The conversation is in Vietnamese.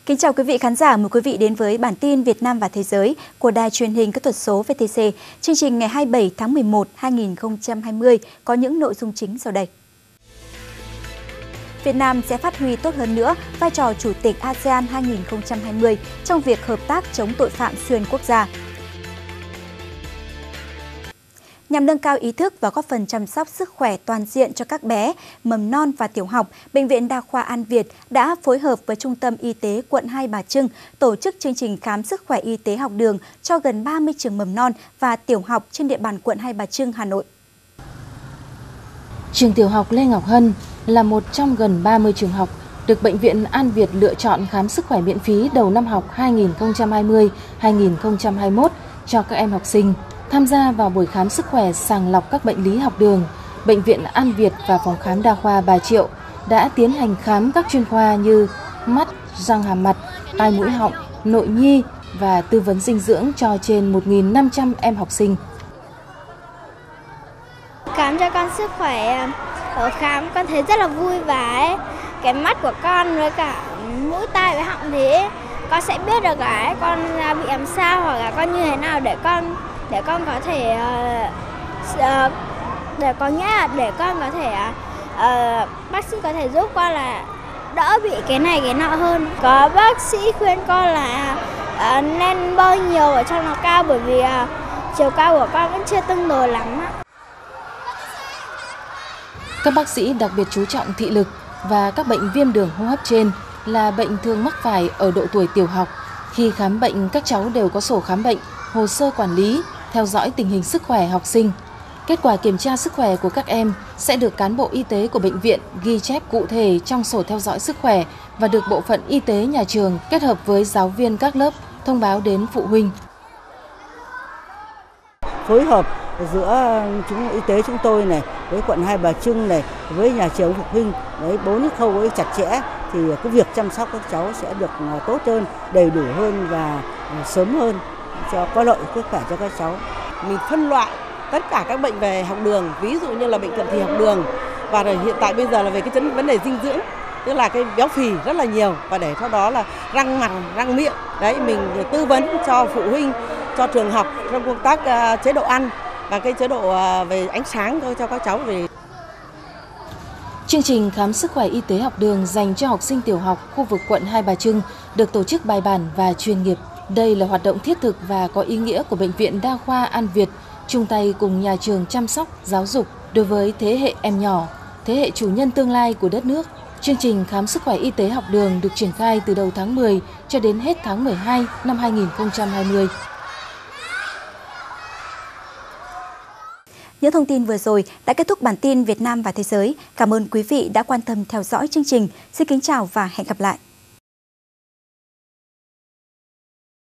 Kính chào quý vị khán giả, mời quý vị đến với bản tin Việt Nam và Thế giới của Đài truyền hình kỹ thuật số VTC. Chương trình ngày 27 tháng 11, 2020 có những nội dung chính sau đây. Việt Nam sẽ phát huy tốt hơn nữa vai trò Chủ tịch ASEAN 2020 trong việc hợp tác chống tội phạm xuyên quốc gia. Nhằm nâng cao ý thức và góp phần chăm sóc sức khỏe toàn diện cho các bé, mầm non và tiểu học, Bệnh viện Đa khoa An Việt đã phối hợp với Trung tâm Y tế quận Hai Bà Trưng tổ chức chương trình khám sức khỏe y tế học đường cho gần 30 trường mầm non và tiểu học trên địa bàn quận Hai Bà Trưng, Hà Nội. Trường tiểu học Lê Ngọc Hân là một trong gần 30 trường học được Bệnh viện An Việt lựa chọn khám sức khỏe miễn phí đầu năm học 2020-2021 cho các em học sinh. Tham gia vào buổi khám sức khỏe sàng lọc các bệnh lý học đường, Bệnh viện An Việt và Phòng khám Đa khoa Bà Triệu đã tiến hành khám các chuyên khoa như mắt, răng hàm mặt, tai mũi họng, nội nhi và tư vấn dinh dưỡng cho trên 1.500 em học sinh. Khám cho con sức khỏe ở khám con thấy rất là vui và cái mắt của con với cả mũi tai với họng thì con sẽ biết được con bị làm sao hoặc là con như thế nào để con có thể bác sĩ có thể giúp con là đỡ bị cái này cái nọ hơn. Có bác sĩ khuyên con là nên bơi nhiều ở cho nó cao bởi vì chiều cao của con vẫn chưa tương đối lắm. Các bác sĩ đặc biệt chú trọng thị lực và các bệnh viêm đường hô hấp trên là bệnh thường mắc phải ở độ tuổi tiểu học. Khi khám bệnh, các cháu đều có sổ khám bệnh, hồ sơ quản lý, theo dõi tình hình sức khỏe học sinh. Kết quả kiểm tra sức khỏe của các em sẽ được cán bộ y tế của bệnh viện ghi chép cụ thể trong sổ theo dõi sức khỏe và được bộ phận y tế nhà trường kết hợp với giáo viên các lớp thông báo đến phụ huynh. Phối hợp giữa y tế chúng tôi này với quận Hai Bà Trưng này với nhà trường phụ huynh, đấy 4 khâu ấy chặt chẽ thì cái việc chăm sóc các cháu sẽ được tốt hơn, đầy đủ hơn và sớm hơn cho có lợi sức khỏe cho các cháu. Mình phân loại tất cả các bệnh về học đường, ví dụ như là bệnh cận thị học đường và hiện tại bây giờ là về cái vấn đề dinh dưỡng, tức là cái béo phì rất là nhiều và để sau đó là răng mặt, răng miệng. Đấy, mình tư vấn cho phụ huynh, cho trường học trong công tác chế độ ăn và cái chế độ về ánh sáng cho các cháu về. Chương trình khám sức khỏe y tế học đường dành cho học sinh tiểu học khu vực quận Hai Bà Trưng được tổ chức bài bản và chuyên nghiệp. Đây là hoạt động thiết thực và có ý nghĩa của Bệnh viện Đa khoa An Việt, chung tay cùng nhà trường chăm sóc, giáo dục đối với thế hệ em nhỏ, thế hệ chủ nhân tương lai của đất nước. Chương trình khám sức khỏe y tế học đường được triển khai từ đầu tháng 10 cho đến hết tháng 12 năm 2020. Những thông tin vừa rồi đã kết thúc bản tin Việt Nam và Thế giới. Cảm ơn quý vị đã quan tâm theo dõi chương trình. Xin kính chào và hẹn gặp lại.